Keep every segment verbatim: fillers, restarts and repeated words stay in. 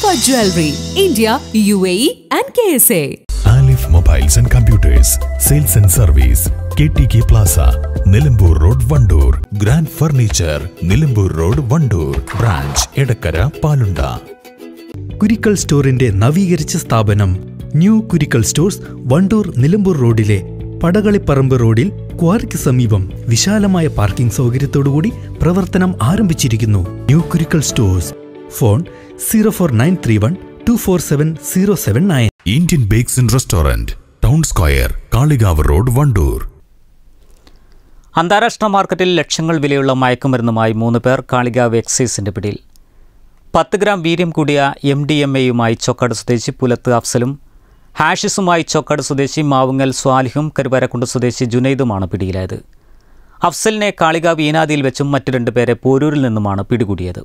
Alpha Jewelry, India, U A E and K S A. Alif Mobiles and Computers, Sales and Service, K T K Plaza, Nilambur Road, Vandoor, Grand Furniture, Nilambur Road, Vandoor, Branch, Edakkara, Palunda. Kurikal Store inde നവീകരിച്ച സ്ഥാപനം new Kurikkal stores Wandoor Nilambur റോഡിലെ പടകളിപ്പറമ്പ് റോഡിൽ ക്വാറിക്ക് സമീപം വിശാലമായ parking സൗകര്യത്തോടുകൂടി പ്രവർത്തനം ആരംഭിച്ചിരിക്കുന്നു. New Kurikkal stores. Phone zero four nine three one two four seven zero seven nine. Indian Bakes and Restaurant, Town Square, Kalikavu Road, Vandoor. അന്താരാഷ്ട്ര മാർക്കറ്റിൽ ലക്ഷങ്ങൾ വിലയുള്ള മയക്കുമരുന്നുമായി മൂന്ന് പേർ കാളികാവ് എക്സൈസിന്റെ പിടിയിൽ. പത്ത് ഗ്രാം വീര്യം കൂടിയ എം ഡി എം എയുമായി ചോക്കാട് സ്വദേശി പുലത്ത് അഫ്സലും ഹാഷിസുമായി ചോക്കാട് സ്വദേശി മാവുങ്ങൽ സ്വാലിഹും കരുവാരക്കുണ്ട് സ്വദേശി ജുനൈദുമാണ് പിടിയിലായത്. അഫ്സലിനെ കാളികാവ് ഈനാദിയിൽ വെച്ചും മറ്റു രണ്ടുപേരെ പോരൂരിൽ നിന്നുമാണ് പിടികൂടിയത്.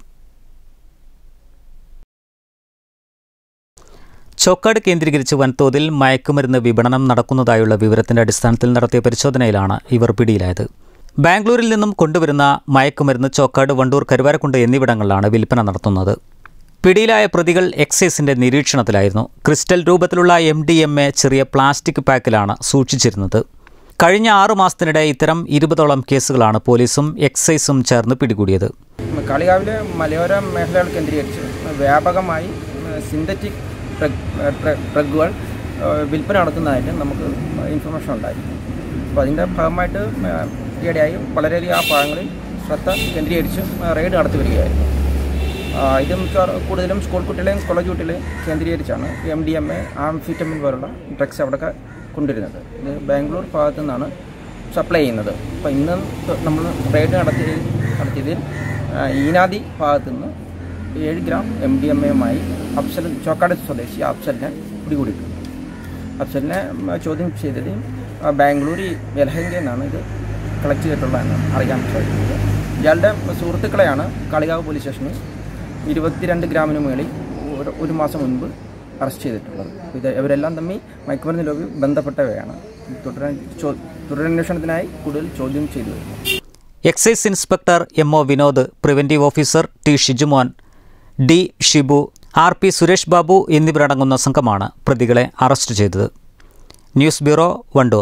ചോക്കാട് കേന്ദ്രീകരിച്ച് വൻതോതിൽ മയക്കുമരുന്ന് വിപണനം നടക്കുന്നതായുള്ള വിവരത്തിന്റെ അടിസ്ഥാനത്തിൽ നടത്തിയ പരിശോധനയിലാണ് ഇവർ പിടിയിലായത്. ബാംഗ്ലൂരിൽ നിന്നും കൊണ്ടുവരുന്ന മയക്കുമരുന്ന് ചോക്കാട്, വണ്ടൂർ, കരുവാരക്കുണ്ട് എന്നിവിടങ്ങളിലാണ് വിൽപ്പന നടത്തുന്നത്. പിടിയിലായ പ്രതികൾ എക്സൈസിന്റെ നിരീക്ഷണത്തിലായിരുന്നു. ക്രിസ്റ്റൽ രൂപത്തിലുള്ള എം ഡി എം എ ചെറിയ പ്ലാസ്റ്റിക് പാക്കിലാണ് സൂക്ഷിച്ചിരുന്നത്. കഴിഞ്ഞ ആറു മാസത്തിനിടെ ഇത്തരം ഇരുപതോളം കേസുകളാണ് പോലീസും എക്സൈസും ചേർന്ന് പിടികൂടിയത്. കാളികാവിലെ മലയോര മേഖലകൾ കേന്ദ്രീകരിച്ച് വ്യാപകമായി സിന്തറ്റിക് ഡ്രഗുകൾ വിൽപ്പന നടത്തുന്നതായിട്ട് നമുക്ക് ഇൻഫർമേഷൻ ഉണ്ടായിരുന്നു. അപ്പോൾ അതിൻ്റെ ഭാഗമായിട്ട് ഈയിടെയായി വളരെയധികം ആ ഭാഗങ്ങളിൽ ശ്രദ്ധ കേന്ദ്രീകരിച്ച് റെയ്ഡ് നടത്തി വരികയായിരുന്നു. ഇത് മിക്കവാറും കൂടുതലും സ്കൂൾ കുട്ടികളെയും കോളേജ് കുട്ടികളെയും കേന്ദ്രീകരിച്ചാണ് M D M A, amphetamine പോലുള്ള ഡ്രഗ്സ് അവിടെ കൊണ്ടുവരുന്നത്. ഇത് ബാംഗ്ലൂർ ഭാഗത്തു നിന്നാണ് സപ്ലൈ ചെയ്യുന്നത്. അപ്പോൾ ഇന്ന് നമ്മൾ റെയ്ഡ് നടത്തി നടത്തിയതിൽ ഈനാദി ഭാഗത്തു നിന്ന് ഏഴ് ഗ്രാം എം ഡി എം എയുമായി അഫ്സൽ, ചോക്കാട് സ്വദേശി അഫ്സലിനെ പിടികൂടിയിട്ടുണ്ട്. അഫ്സലിനെ ചോദ്യം ചെയ്തത് ബാംഗ്ലൂർ യലഹങ്കയിൽ നിന്നാണ് ഇത് കളക്ട് ചെയ്തിട്ടുള്ളതെന്ന് അറിയാൻ സാധിക്കുന്നത്. ഇയാളുടെ സുഹൃത്തുക്കളെയാണ് കാളികാവ് പോലീസ് സ്റ്റേഷനിൽ ഇരുപത്തിരണ്ട് ഗ്രാമിന് മുകളിൽ ഒരു മാസം മുൻപ് അറസ്റ്റ് ചെയ്തിട്ടുള്ളത്. ഇത് ഇവരെല്ലാം തമ്മിൽ മയക്കുമരുന്ന് ലോബി ബന്ധപ്പെട്ടവയാണ്. തുടരാൻ തുടരന്വേഷണത്തിനായി കൂടുതൽ ചോദ്യം ചെയ്തു വരുന്നു. Excise inspector M O Vinod, preventive officer T Shijumon, D Shibu, R P Suresh Babu എന്നിവരടങ്ങുന്ന സംഘമാണ് പ്രതികളെ അറസ്റ്റ് ചെയ്തത്. News bureau, Wandoor.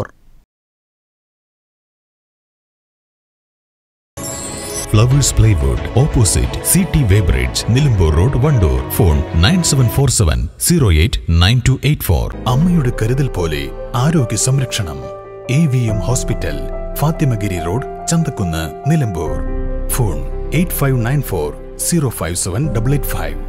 Flowers Plywood, opposite C T Weybridge, Nilambur Road, Vandoor. Phone nine seven four seven zero eight nine two eight four. അമ്മയുടെ കരുതൽ പോലെ ആരോഗ്യ സംരക്ഷണം. A V M hospital, Fathimagiri road, Chanthakunnu, Nilambur. Phone eight five nine four zero five seven double eight five.